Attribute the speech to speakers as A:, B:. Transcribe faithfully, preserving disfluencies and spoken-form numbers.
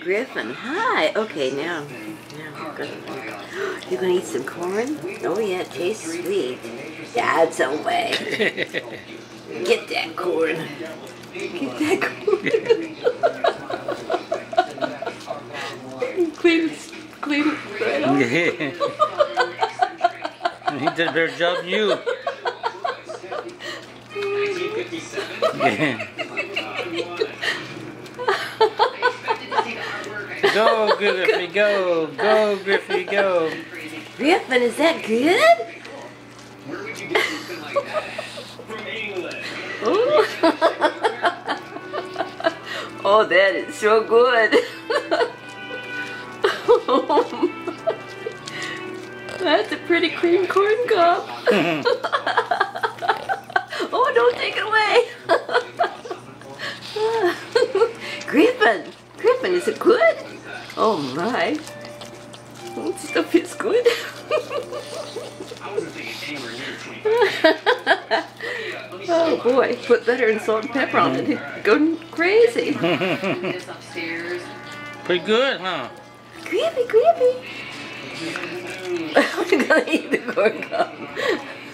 A: Griffon. Hi. Okay, now, now we're gonna, you're gonna eat some corn? Oh yeah, it tastes sweet. That's a way. Get that corn. Get that corn. clean it, clean it right off.
B: He did a better job than you. Go, Griffy, go. Go, Griffy, go.
A: Griffon, is that good? Oh. Oh, that is so good. That's a pretty clean corn cob. Oh, don't take it away. Griffon, Griffon, is it good? Oh my. That stuff is good. Oh boy, put butter and salt and pepper on it. It's going crazy.
B: Pretty good, huh?
A: Griffy, Griffy. I'm gonna eat the corn cob.